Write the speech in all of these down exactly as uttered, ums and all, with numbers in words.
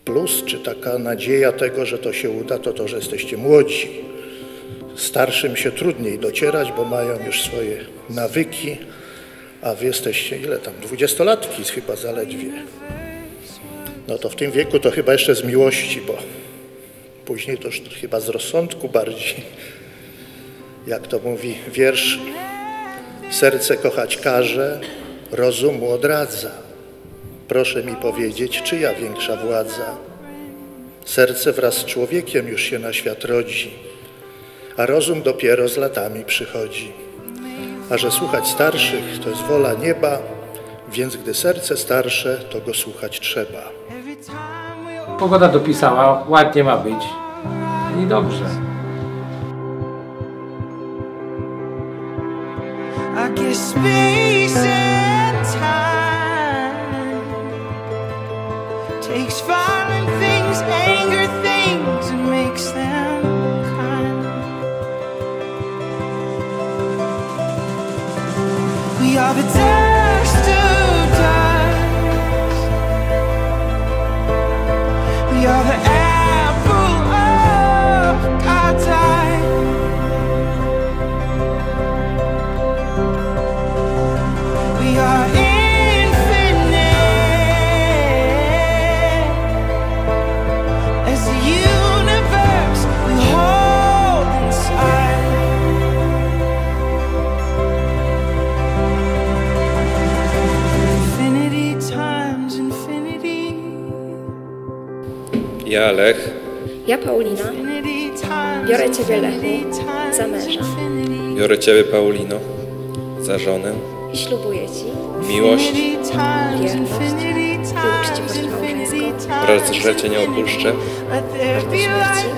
plus, czy taka nadzieja tego, że to się uda, to to, że jesteście młodzi. Starszym się trudniej docierać, bo mają już swoje nawyki, a wy jesteście, ile tam, dwudziestolatki chyba zaledwie. No to w tym wieku to chyba jeszcze z miłości, bo później to już chyba z rozsądku bardziej. Jak to mówi wiersz, serce kochać każe, rozum mu odradza. Proszę mi powiedzieć, czyja większa władza? Serce wraz z człowiekiem już się na świat rodzi, a rozum dopiero z latami przychodzi. A że słuchać starszych to jest wola nieba, więc gdy serce starsze, to go słuchać trzeba. Pogoda dopisała, ładnie ma być i dobrze. I guess space and time takes violent things, anger things, and makes them kind. We are the dust of dust. We are the apple of God's eye. We are infinite as the universe we hold inside. Infinity times infinity. Ja, Lech. Ja, Paulina. Biorę Ciebie, Lechu, za męża. Biorę Ciebie, Paulino, za żonę. I ślubuję Ci miłość, wierność i uczciwość małżeńską. wraz, że Cię nie opuszczę. Aż do śmierci.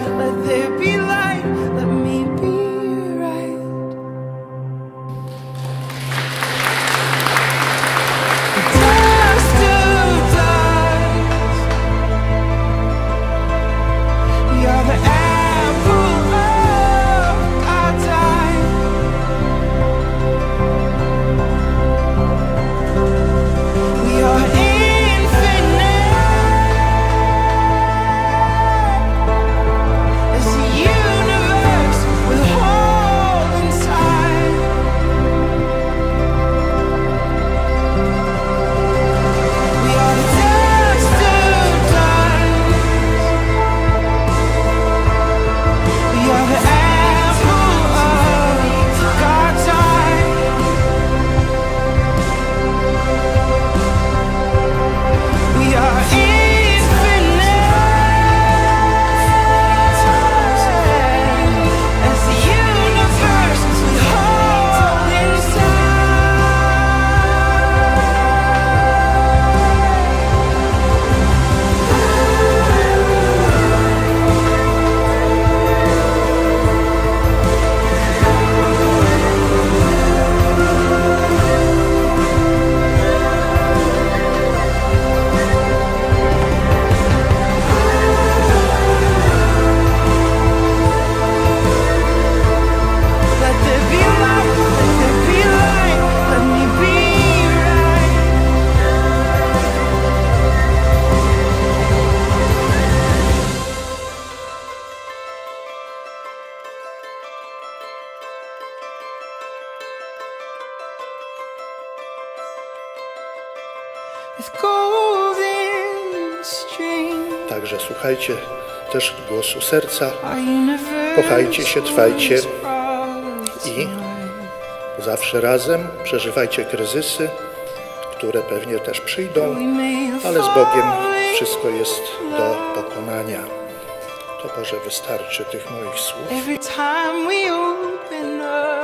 Także słuchajcie też głosu serca, kochajcie się, trwajcie i zawsze razem przeżywajcie kryzysy, które pewnie też przyjdą, ale z Bogiem wszystko jest do pokonania. To może wystarczy tych moich słów.